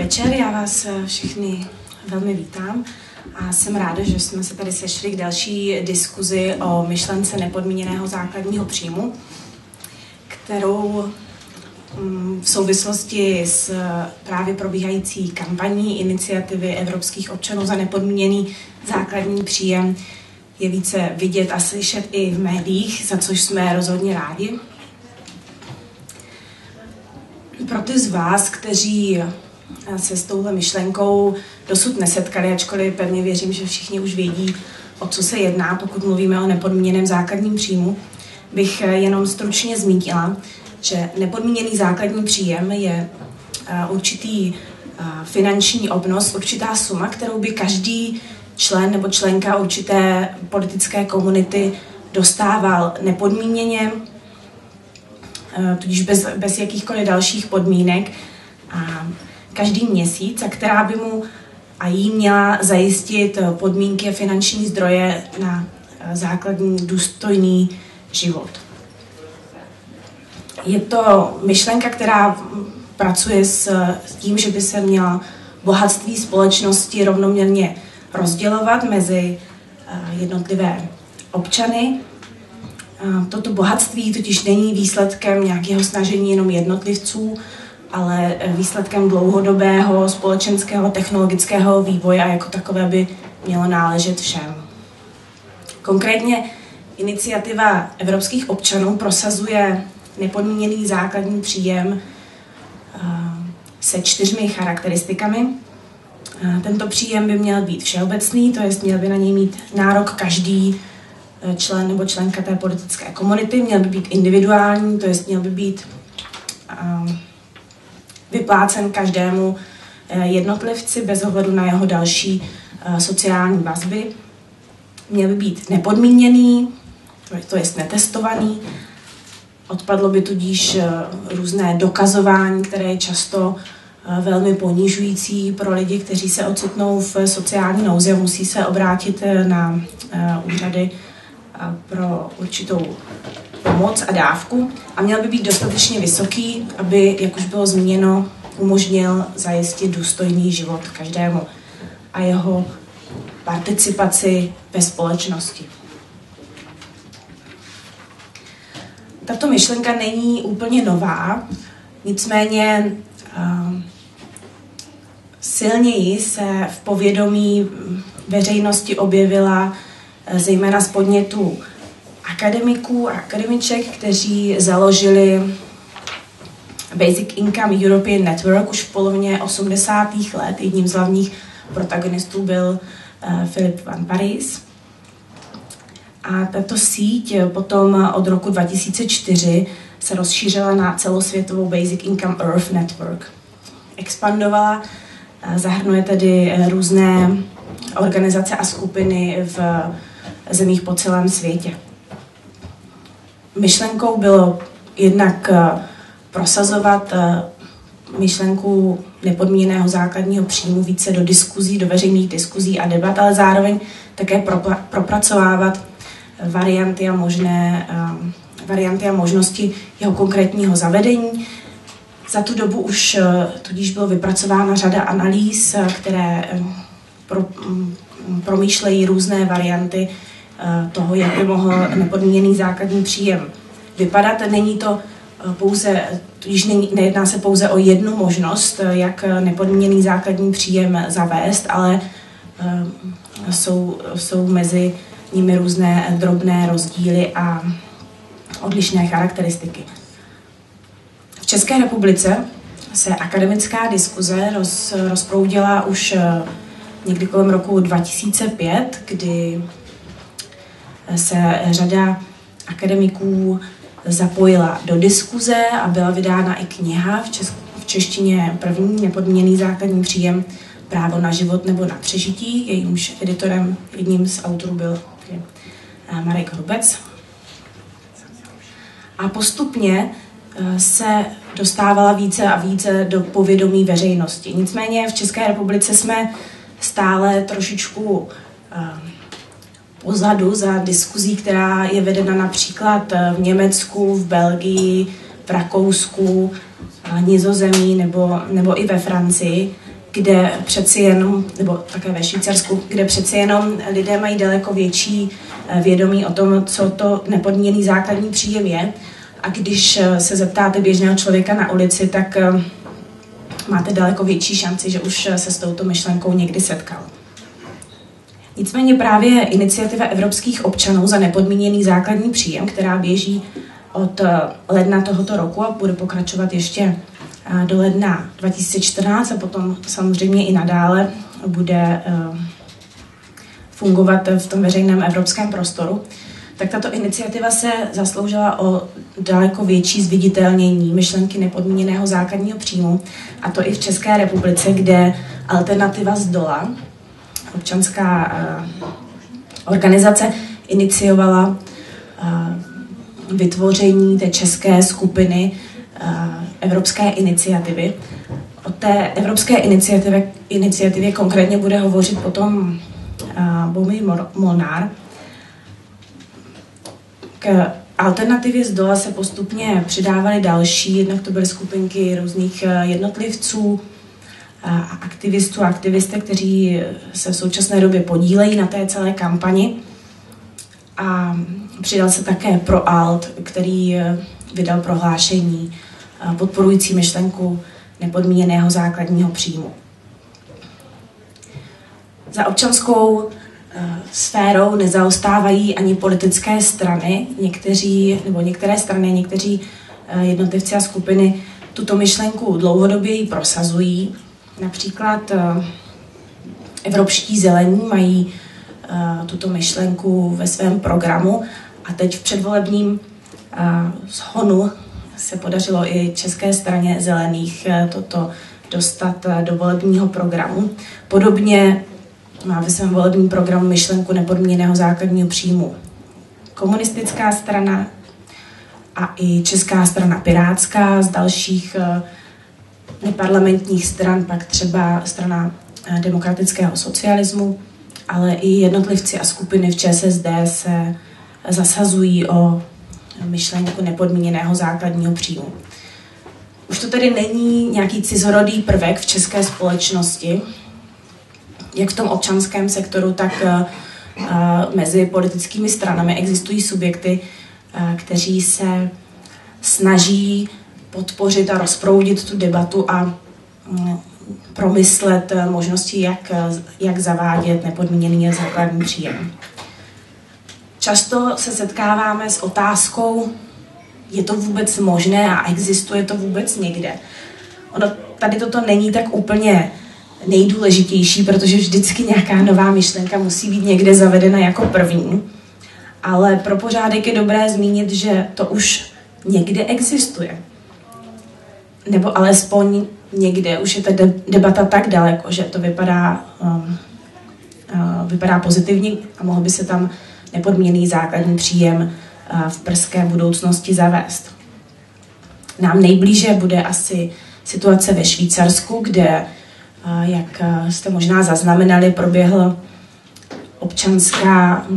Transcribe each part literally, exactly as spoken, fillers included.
večer, já vás všechny velmi vítám a jsem ráda, že jsme se tady sešli k další diskuzi o myšlence nepodmíněného základního příjmu, kterou v souvislosti s právě probíhající kampaní iniciativy evropských občanů za nepodmíněný základní příjem je více vidět a slyšet i v médiích, za což jsme rozhodně rádi. Pro ty z vás, kteří se s touhle myšlenkou dosud nesetkali, ačkoliv pevně věřím, že všichni už vědí, o co se jedná, pokud mluvíme o nepodmíněném základním příjmu, bych jenom stručně zmínila, že nepodmíněný základní příjem je určitý finanční obnos, určitá suma, kterou by každý člen nebo členka určité politické komunity dostával nepodmíněně, tudíž bez, bez jakýchkoliv dalších podmínek a každý měsíc, a která by mu a jí měla zajistit podmínky a finanční zdroje na základní důstojný život. Je to myšlenka, která pracuje s, s tím, že by se měla bohatství společnosti rovnoměrně rozdělovat mezi jednotlivé občany. Toto bohatství totiž není výsledkem nějakého snažení jenom jednotlivců, ale výsledkem dlouhodobého společenského technologického vývoje a jako takové by mělo náležet všem. Konkrétně iniciativa evropských občanů prosazuje nepodmíněný základní příjem se čtyřmi charakteristikami. Tento příjem by měl být všeobecný, to jest měl by na něj mít nárok každý člen nebo členka té politické komunity, měl by být individuální, to jest měl by být vyplácen každému jednotlivci bez ohledu na jeho další sociální vazby. Měl by být nepodmíněný, to jest netestovaný. Odpadlo by tudíž různé dokazování, které je často velmi ponižující pro lidi, kteří se ocitnou v sociální nouzi a musí se obrátit na úřady pro určitou pomoc a dávku. A měl by být dostatečně vysoký, aby, jak už bylo zmíněno, umožnil zajistit důstojný život každému a jeho participaci ve společnosti. Tato myšlenka není úplně nová, nicméně uh, silněji se v povědomí veřejnosti objevila uh, zejména z podnětu akademiků a akademiček, kteří založili Basic Income European Network už v polovině osmdesátých let. Jedním z hlavních protagonistů byl uh, Philip van Parijs. A tato síť potom od roku dva tisíce čtyři se rozšířila na celosvětovou Basic Income Earth Network. Expandovala, zahrnuje tedy různé organizace a skupiny v zemích po celém světě. Myšlenkou bylo jednak prosazovat myšlenku nepodmíněného základního příjmu více do diskuzí, do veřejných diskuzí a debat, ale zároveň také propracovávat varianty a, možné, varianty a možnosti jeho konkrétního zavedení. Za tu dobu už tudíž bylo vypracována řada analýz, které pro, promýšlejí různé varianty toho, jak by mohl nepodmíněný základní příjem vypadat. Není to pouze, tudíž nejedná se pouze o jednu možnost, jak nepodmíněný základní příjem zavést, ale jsou, jsou mezi nimi různé drobné rozdíly a odlišné charakteristiky. V České republice se akademická diskuze roz, rozproudila už někdy kolem roku dva tisíce pět, kdy se řada akademiků zapojila do diskuze a byla vydána i kniha v, česk, v češtině první nepodmíněný základní příjem Právo na život nebo na přežití. Jejímž editorem, jedním z autorů byl Marek Hrubec. A postupně se dostávala více a více do povědomí veřejnosti. Nicméně v České republice jsme stále trošičku pozadu za diskuzí, která je vedena například v Německu, v Belgii, v Rakousku, Nizozemí nebo, nebo i ve Francii. kde přeci jenom, nebo také ve Švýcarsku, kde přeci jenom lidé mají daleko větší vědomí o tom, co to nepodmíněný základní příjem je. A když se zeptáte běžného člověka na ulici, tak máte daleko větší šanci, že už se s touto myšlenkou někdy setkal. Nicméně právě iniciativa evropských občanů za nepodmíněný základní příjem, která běží od ledna tohoto roku a bude pokračovat ještě do ledna dva tisíce čtrnáct a potom samozřejmě i nadále bude fungovat v tom veřejném evropském prostoru, tak tato iniciativa se zasloužila o daleko větší zviditelnění myšlenky nepodmíněného základního příjmu, a to i v České republice, kde Alternativa zdola, občanská uh, organizace, iniciovala uh, vytvoření té české skupiny uh, Evropské iniciativy. O té Evropské iniciativě, iniciativě konkrétně bude hovořit potom uh, Bohumír Molnár. K Alternativě zdola se postupně přidávaly další, jednak to byly skupinky různých jednotlivců a aktivistů a aktivistek, kteří se v současné době podílejí na té celé kampani. A přidal se také ProAlt, který vydal prohlášení podporující myšlenku nepodmíněného základního příjmu. Za občanskou sférou nezaostávají ani politické strany, někteří, nebo některé strany, někteří jednotlivci a skupiny tuto myšlenku dlouhodobě ji prosazují. Například evropští zelení mají tuto myšlenku ve svém programu a teď v předvolebním shonu se podařilo i České straně zelených toto dostat do volebního programu. Podobně má ve svém volebním programu myšlenku nepodmíněného základního příjmu komunistická strana a i Česká strana pirátská, z dalších neparlamentních stran pak třeba strana demokratického socialismu, ale i jednotlivci a skupiny v ČSSD se zasazují o myšlenku nepodmíněného základního příjmu. Už to tedy není nějaký cizorodý prvek v české společnosti, jak v tom občanském sektoru, tak uh, mezi politickými stranami existují subjekty, uh, kteří se snaží podpořit a rozproudit tu debatu a um, promyslet uh, možnosti, jak, jak zavádět nepodmíněný základní příjem. Často se setkáváme s otázkou, je to vůbec možné a existuje to vůbec někde. Ono tady toto není tak úplně nejdůležitější, protože vždycky nějaká nová myšlenka musí být někde zavedena jako první. Ale pro pořádek je dobré zmínit, že to už někde existuje. Nebo alespoň někde už je ta debata tak daleko, že to vypadá, um, uh, vypadá pozitivně a mohl by se tam nepodmíněný základní příjem uh, v brzké budoucnosti zavést. Nám nejblíže bude asi situace ve Švýcarsku, kde, jak jste možná zaznamenali, proběhla občanská,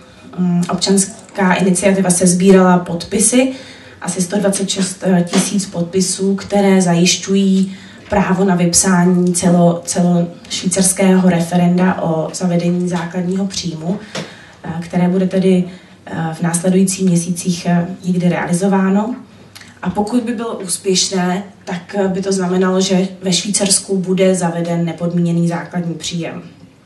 občanská iniciativa, se sbírala podpisy, asi sto dvacet šest tisíc podpisů, které zajišťují právo na vypsání celo, celo švýcarského referenda o zavedení základního příjmu, které bude tedy v následujících měsících někdy realizováno. A pokud by bylo úspěšné, tak by to znamenalo, že ve Švýcarsku bude zaveden nepodmíněný základní příjem.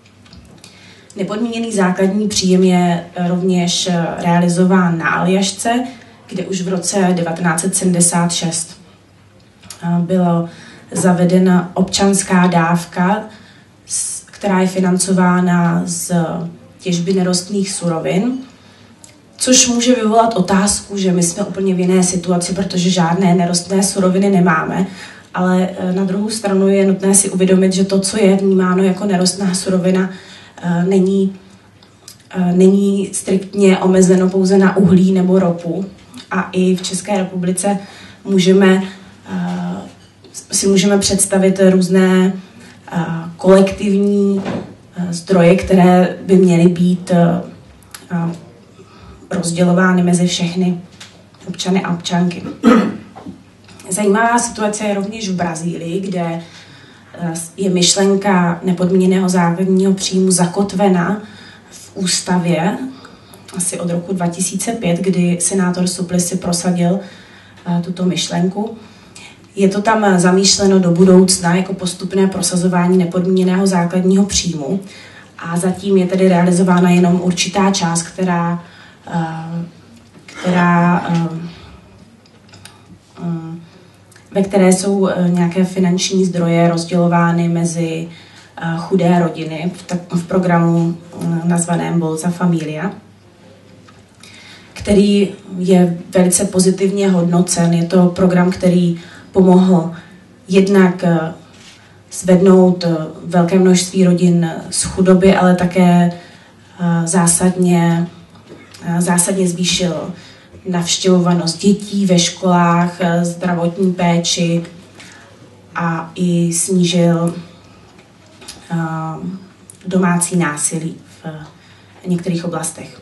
Nepodmíněný základní příjem je rovněž realizován na Aljašce, kde už v roce devatenáct set sedmdesát šest byla zavedena občanská dávka, která je financována z těžby nerostných surovin, což může vyvolat otázku, že my jsme úplně v jiné situaci, protože žádné nerostné suroviny nemáme, ale na druhou stranu je nutné si uvědomit, že to, co je vnímáno jako nerostná surovina, není, není striktně omezeno pouze na uhlí nebo ropu. A i v České republice můžeme, si můžeme představit různé kolektivní zdroje, které by měly být rozdělovány mezi všechny občany a občanky. Zajímavá situace je rovněž v Brazílii, kde je myšlenka nepodmíněného základního příjmu zakotvena v ústavě asi od roku dva tisíce pět, kdy senátor Suplicy prosadil tuto myšlenku. Je to tam zamýšleno do budoucna jako postupné prosazování nepodmíněného základního příjmu a zatím je tedy realizována jenom určitá část, která, která, ve které jsou nějaké finanční zdroje rozdělovány mezi chudé rodiny v programu nazvaném Bolsa Familia, který je velice pozitivně hodnocen. Je to program, který pomohl jednak zvednout velké množství rodin z chudoby, ale také zásadně, zásadně zvýšil navštěvovanost dětí ve školách, zdravotní péči a i snížil domácí násilí v některých oblastech.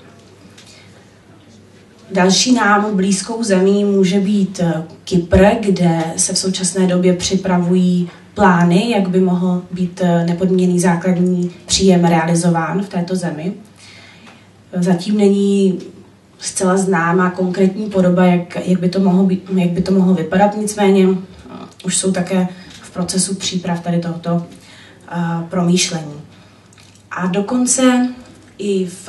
Další nám blízkou zemí může být Kypr, kde se v současné době připravují plány, jak by mohl být nepodmíněný základní příjem realizován v této zemi. Zatím není zcela známá konkrétní podoba, jak, jak, by to mohlo být, jak by to mohlo vypadat, nicméně už jsou také v procesu příprav tady tohoto uh, promýšlení. A dokonce i v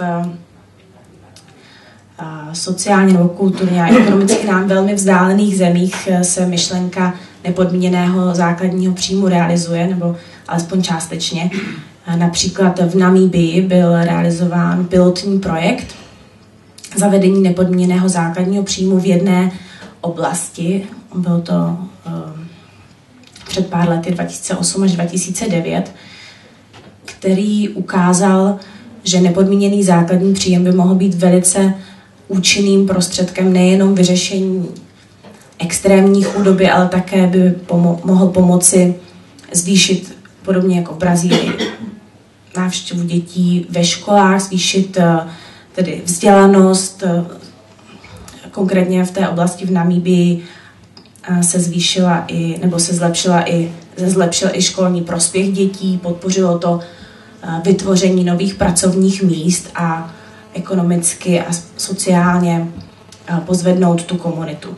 sociálně nebo kulturně a ekonomicky nám velmi vzdálených zemích se myšlenka nepodmíněného základního příjmu realizuje, nebo alespoň částečně. Například v Namíbii byl realizován pilotní projekt zavedení nepodmíněného základního příjmu v jedné oblasti. Bylo to uh, před pár lety dva tisíce osm až dva tisíce devět, který ukázal, že nepodmíněný základní příjem by mohl být velice účinným prostředkem nejenom vyřešení extrémní chudoby, ale také by pomo- mohl pomoci zvýšit, podobně jako v Brazílii, návštěvu dětí ve školách, zvýšit tedy vzdělanost. Konkrétně v té oblasti v Namíbii se zvýšila i, nebo se zlepšila i, se zlepšil i školní prospěch dětí, podpořilo to vytvoření nových pracovních míst a ekonomicky a sociálně pozvednout tu komunitu.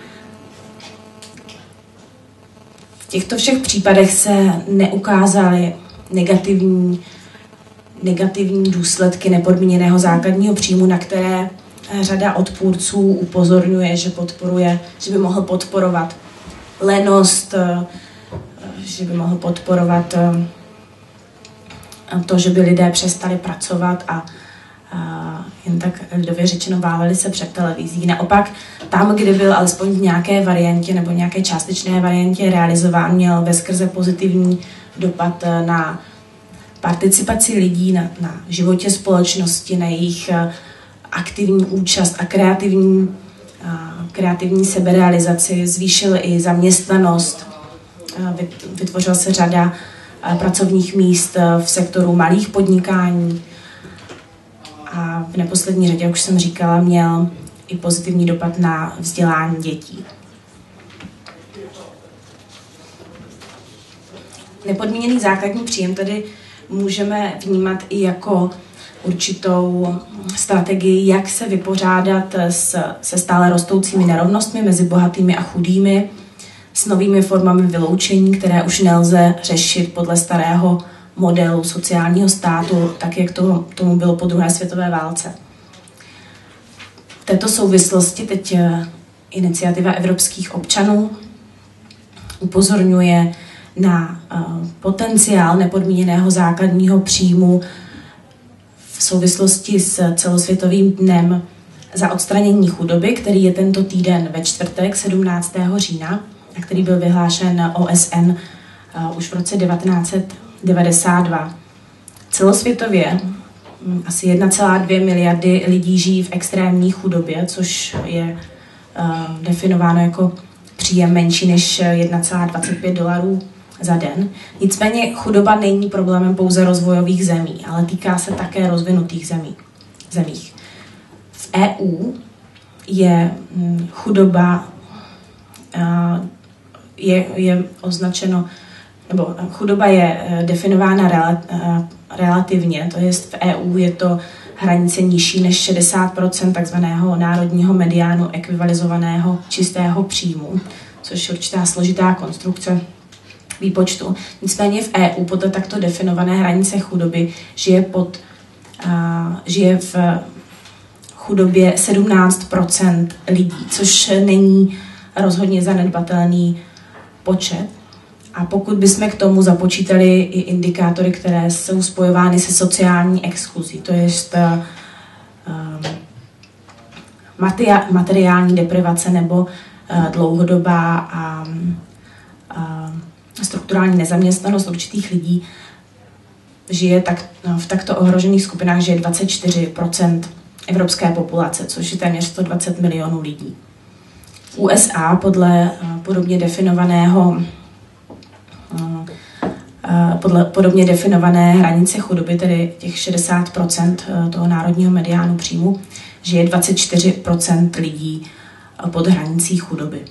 V těchto všech případech se neukázaly negativní, negativní důsledky nepodmíněného základního příjmu, na které řada odpůrců upozorňuje, že podporuje, že by mohl podporovat lenost, že by mohl podporovat to, že by lidé přestali pracovat a a jen tak lidově řečeno váleli se před televizí. Naopak tam, kde byl alespoň v nějaké variantě nebo nějaké částečné variantě realizován, měl veskrze pozitivní dopad na participaci lidí, na, na životě společnosti, na jejich aktivní účast a kreativní, a kreativní seberealizaci, zvýšil i zaměstnanost, vytvořila se řada pracovních míst v sektoru malých podnikání, a v neposlední řadě, jak už jsem říkala, měl i pozitivní dopad na vzdělání dětí. Nepodmíněný základní příjem tedy můžeme vnímat i jako určitou strategii, jak se vypořádat s, se stále rostoucími nerovnostmi mezi bohatými a chudými, s novými formami vyloučení, které už nelze řešit podle starého modelu sociálního státu, tak jak to, tomu bylo po druhé světové válce. V této souvislosti teď iniciativa evropských občanů upozorňuje na uh, potenciál nepodmíněného základního příjmu v souvislosti s celosvětovým dnem za odstranění chudoby, který je tento týden ve čtvrtek sedmnáctého října a který byl vyhlášen O S N uh, už v roce devatenáct set devadesát dva. Celosvětově asi jedna celá dvě miliardy lidí žijí v extrémní chudobě, což je uh, definováno jako příjem menší než jedna celá dvacet pět dolarů za den. Nicméně chudoba není problémem pouze rozvojových zemí, ale týká se také rozvinutých zemí, zemích. V E U je chudoba uh, je, je označeno nebo chudoba je definována relativně, to je v E U je to hranice nižší než šedesát procent takzvaného národního mediánu ekvivalizovaného čistého příjmu, což je určitá složitá konstrukce výpočtu. Nicméně v E U podle takto definované hranice chudoby žije, pod, uh, žije v chudobě sedmnáct procent lidí, což není rozhodně zanedbatelný počet. A pokud bychom k tomu započítali i indikátory, které jsou spojovány se sociální exkluzí, to je uh, materiální deprivace nebo uh, dlouhodobá a uh, strukturální nezaměstnanost určitých lidí, žije tak, no, v takto ohrožených skupinách žije dvacet čtyři procent evropské populace, což je téměř sto dvacet milionů lidí. V U S A podle uh, podobně definovaného podle podobně definované hranice chudoby, tedy těch šedesát procent toho národního mediánu příjmu, žije dvacet čtyři procent lidí pod hranicí chudoby.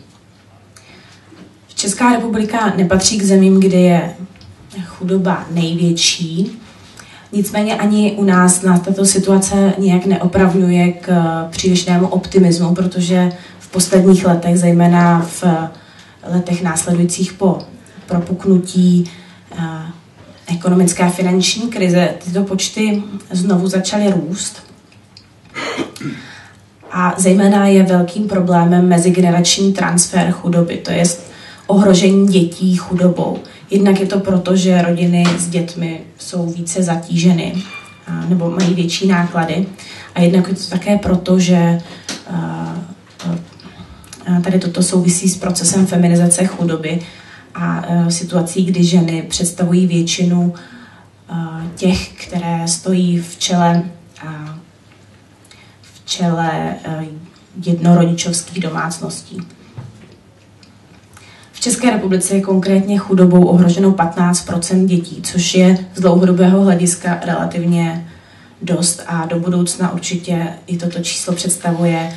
Česká republika nepatří k zemím, kde je chudoba největší, nicméně ani u nás nás tato situace nijak neopravňuje k přílišnému optimismu, protože v posledních letech, zejména v letech následujících po propuknutí ekonomické a finanční krize, tyto počty znovu začaly růst. A zejména je velkým problémem mezigenerační transfer chudoby, to je ohrožení dětí chudobou. Jednak je to proto, že rodiny s dětmi jsou více zatíženy nebo mají větší náklady. A jednak je to také proto, že tady toto souvisí s procesem feminizace chudoby a situací, kdy ženy představují většinu těch, které stojí v čele, v čele jednorodičovských domácností. V České republice je konkrétně chudobou ohroženo patnáct procent dětí, což je z dlouhodobého hlediska relativně dost a do budoucna určitě i toto číslo představuje,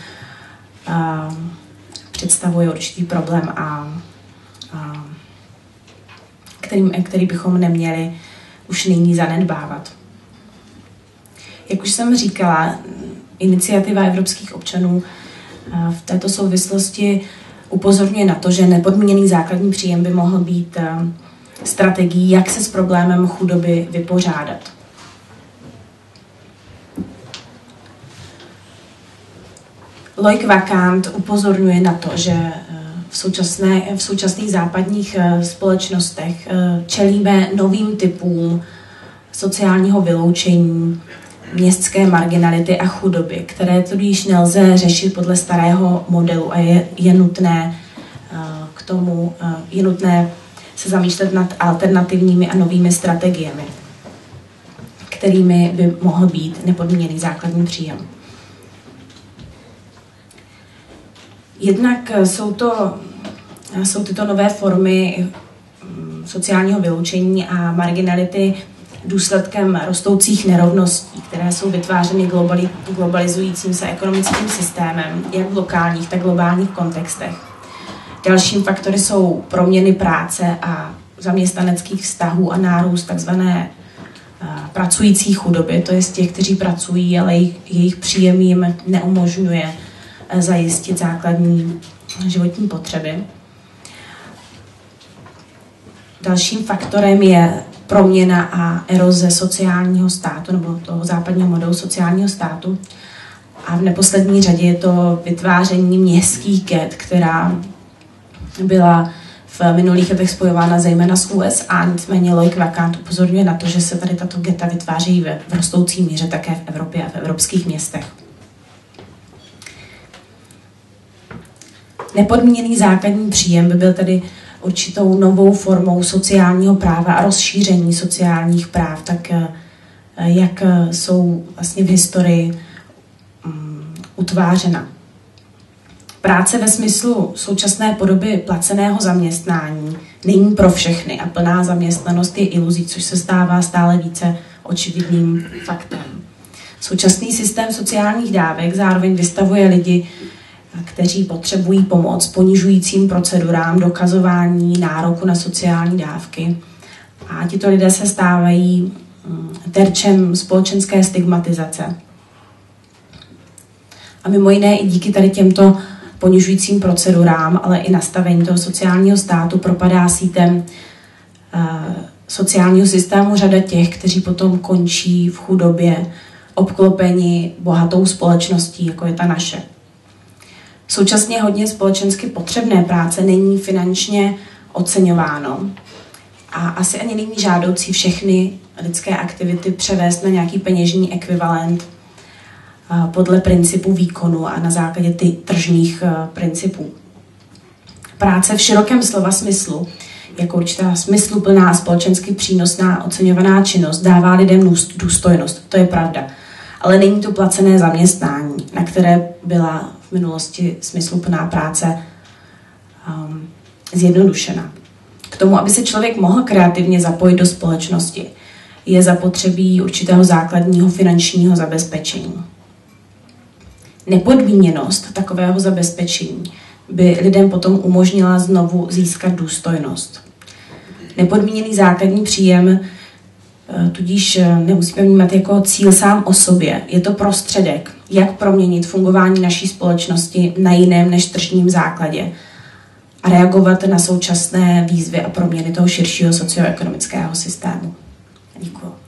představuje určitý problém a, a Který, který bychom neměli už nyní zanedbávat. Jak už jsem říkala, iniciativa evropských občanů v této souvislosti upozorňuje na to, že nepodmíněný základní příjem by mohl být strategií, jak se s problémem chudoby vypořádat. Loic Wacquant upozorňuje na to, že V, současné, v současných západních společnostech čelíme novým typům sociálního vyloučení, městské marginality a chudoby, které tudíž nelze řešit podle starého modelu a je, je nutné k tomu je nutné se zamýšlet nad alternativními a novými strategiemi, kterými by mohl být nepodmíněný základní příjem. Jednak jsou to jsou tyto nové formy sociálního vyloučení a marginality důsledkem rostoucích nerovností, které jsou vytvářeny globali, globalizujícím se ekonomickým systémem, jak v lokálních, tak globálních kontextech. Dalším faktory jsou proměny práce a zaměstnaneckých vztahů a nárůst takzvané pracující chudoby, to je z těch, kteří pracují, ale jejich, jejich příjem jim neumožňuje zajistit základní životní potřeby. Dalším faktorem je proměna a eroze sociálního státu nebo toho západního modelu sociálního státu. A v neposlední řadě je to vytváření městských get, která byla v minulých letech spojována zejména s U S A, nicméně Loic Wacquant upozorňuje na to, že se tady tato geta vytváří ve v rostoucí míře také v Evropě a v evropských městech. Nepodmíněný základní příjem by byl tedy určitou novou formou sociálního práva a rozšíření sociálních práv, tak jak jsou vlastně v historii um, utvářena. Práce ve smyslu současné podoby placeného zaměstnání není pro všechny a plná zaměstnanost je iluzí, což se stává stále více očividným faktem. Současný systém sociálních dávek zároveň vystavuje lidi, kteří potřebují pomoc ponižujícím procedurám dokazování nároku na sociální dávky A tito lidé se stávají terčem společenské stigmatizace. A mimo jiné i díky tady těmto ponižujícím procedurám, ale i nastavení toho sociálního státu propadá sítem uh, sociálního systému řada těch, kteří potom končí v chudobě, obklopeni bohatou společností, jako je ta naše. Současně hodně společensky potřebné práce není finančně oceňováno a asi ani není žádoucí všechny lidské aktivity převést na nějaký peněžní ekvivalent podle principu výkonu a na základě ty tržních principů. Práce v širokém slova smyslu, jako určitá smysluplná a společensky přínosná oceňovaná činnost, dává lidem důstojnost, to je pravda. Ale není to placené zaměstnání, na které byla v minulosti smysluplná práce um, zjednodušena. K tomu, aby se člověk mohl kreativně zapojit do společnosti, je zapotřebí určitého základního finančního zabezpečení. Nepodmíněnost takového zabezpečení by lidem potom umožnila znovu získat důstojnost. Nepodmíněný základní příjem tudíž nemusíme vnímat jako cíl sám o sobě. Je to prostředek, jak proměnit fungování naší společnosti na jiném než tržním základě a reagovat na současné výzvy a proměny toho širšího socioekonomického systému. Děkuji.